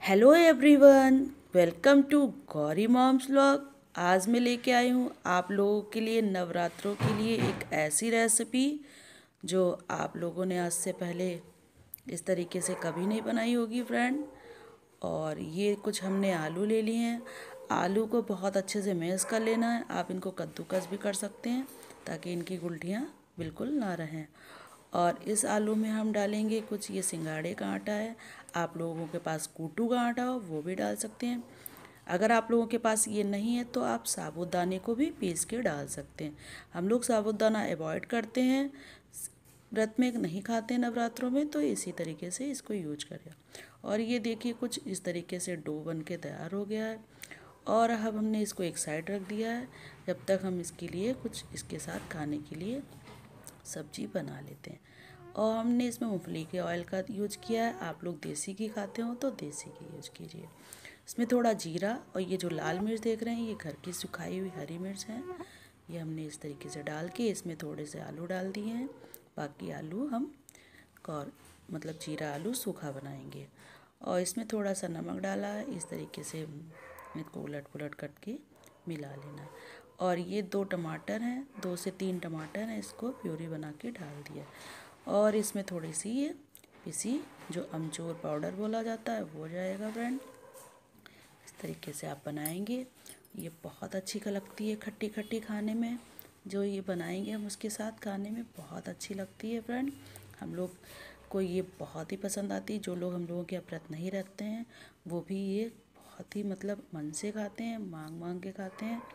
Hello everyone, welcome to Gauri moms vlog. आज मैं लेके आई हूँ आप लोगों के लिए नवरात्रों के लिए एक ऐसी रेसिपी जो आप लोगों ने आज से पहले इस तरीके से कभी नहीं बनाई होगी फ्रेंड। और ये कुछ हमने आलू ले लिए हैं। आलू को बहुत अच्छे से मैश कर लेना है। आप इनको कद्दूकस भी कर सकते हैं ताकि इनकी गुठलियाँ बिल्कुल ना रहें। और इस आलू में हम डालेंगे कुछ ये सिंगाड़े का आटा है। आप लोगों के पास कूटू का आटा हो वो भी डाल सकते हैं। अगर आप लोगों के पास ये नहीं है तो आप साबूदाने को भी पीस के डाल सकते हैं। हम लोग साबूदाना अवॉइड करते हैं, व्रत में नहीं खाते नवरात्रों में, तो इसी तरीके से इसको यूज करें। और ये देखिए कुछ इस तरीके से डो बन के तैयार हो गया है। और अब हमने इसको एक साइड रख दिया है जब तक हम इसके लिए कुछ इसके साथ खाने के लिए सब्जी बना लेते हैं। और हमने इसमें मूंगफली के ऑयल का यूज किया है। आप लोग देसी घी खाते हो तो देसी घी यूज कीजिए। इसमें थोड़ा जीरा और ये जो लाल मिर्च देख रहे हैं ये घर की सुखाई हुई हरी मिर्च है। ये हमने इस तरीके से डाल के इसमें थोड़े से आलू डाल दिए हैं। बाकी आलू हम और मतलब जीरा आलू सूखा बनाएंगे। और इसमें थोड़ा सा नमक डाला है। इस तरीके से इसको उलट पुलट करके मिला लेना। और ये 2 टमाटर हैं, 2 से 3 टमाटर हैं, इसको प्यूरी बना के डाल दिया। और इसमें थोड़ी सी ये पिसी जो अमचूर पाउडर बोला जाता है वो जाएगा फ्रेंड। इस तरीके से आप बनाएंगे, ये बहुत अच्छी लगती है खट्टी खट्टी खाने में। जो ये बनाएंगे हम उसके साथ खाने में बहुत अच्छी लगती है फ्रेंड। हम लोग को ये बहुत ही पसंद आती है। जो लोग हम लोगों के व्रत नहीं रखते हैं वो भी ये बहुत ही मतलब मन से खाते हैं, मांग मांग के खाते हैं।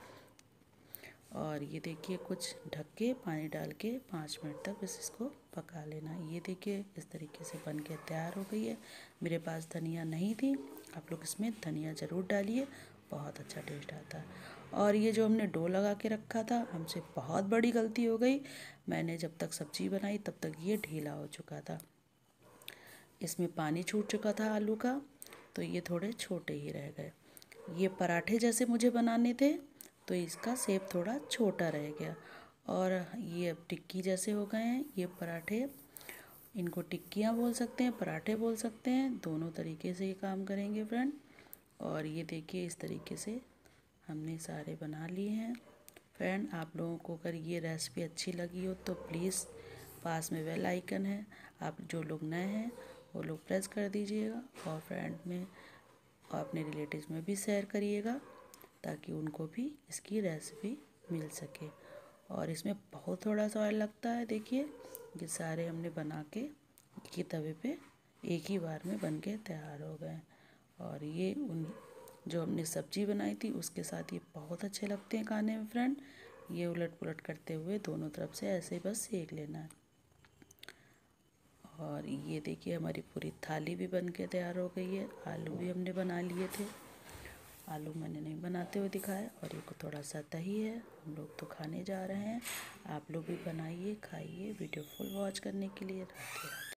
और ये देखिए कुछ ढक के पानी डाल के 5 मिनट तक बस इसको पका लेना। ये देखिए इस तरीके से बन के तैयार हो गई है। मेरे पास धनिया नहीं थी, आप लोग इसमें धनिया ज़रूर डालिए, बहुत अच्छा टेस्ट आता है। और ये जो हमने डो लगा के रखा था, हमसे बहुत बड़ी गलती हो गई। मैंने जब तक सब्ज़ी बनाई तब तक ये ढीला हो चुका था, इसमें पानी छूट चुका था आलू का, तो ये थोड़े छोटे ही रह गए। ये पराठे जैसे मुझे बनाने थे तो इसका शेप थोड़ा छोटा रह गया। और ये अब टिक्की जैसे हो गए हैं ये पराठे। इनको टिक्कियाँ बोल सकते हैं, पराठे बोल सकते हैं, दोनों तरीके से ये काम करेंगे फ्रेंड। और ये देखिए इस तरीके से हमने सारे बना लिए हैं फ्रेंड। आप लोगों को अगर ये रेसिपी अच्छी लगी हो तो प्लीज़ पास में बेल आइकन है, आप जो लोग नए हैं वो लोग प्रेस कर दीजिएगा। और फ्रेंड में और अपने रिलेटिव्स में भी शेयर करिएगा ताकि उनको भी इसकी रेसिपी मिल सके। और इसमें बहुत थोड़ा सा ऑयल लगता है। देखिए ये सारे हमने बना के एक ही तवे पे एक ही बार में बन के तैयार हो गए। और ये उन जो हमने सब्जी बनाई थी उसके साथ ये बहुत अच्छे लगते हैं खाने में फ्रेंड। ये उलट पुलट करते हुए दोनों तरफ से ऐसे ही बस सेक लेना है। और ये देखिए हमारी पूरी थाली भी बन के तैयार हो गई है। आलू भी हमने बना लिए थे, आलू मैंने नहीं बनाते हुए दिखाया। और ये थोड़ा सा दही है, हम लोग तो खाने जा रहे हैं। आप लोग भी बनाइए, खाइए। वीडियो फुल वॉच करने के लिए राधे राधे।